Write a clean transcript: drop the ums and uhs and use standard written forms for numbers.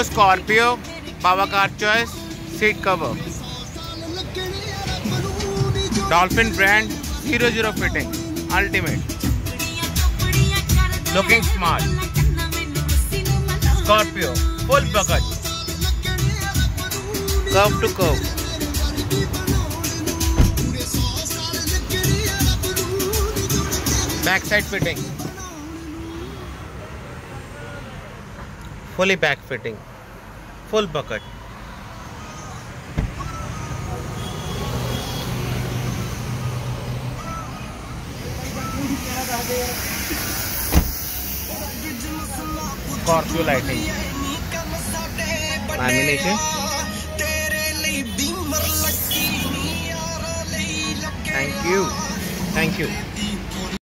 Peugeot Scorpio, power car choice, seat cover. Dolphin brand, 00 fitting, ultimate. Looking smart. Scorpio, full bucket. Curve to curve. Backside fitting. Fully back fitting. Full bucket. Scorpio lighting. Lamination. Thank you.